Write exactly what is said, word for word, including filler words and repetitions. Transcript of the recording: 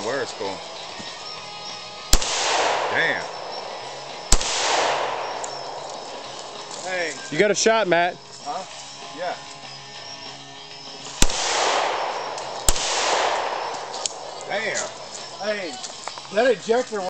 where it's going. Damn. Hey. You got a shot, Matt. Huh? Yeah. Damn. Hey, that ejector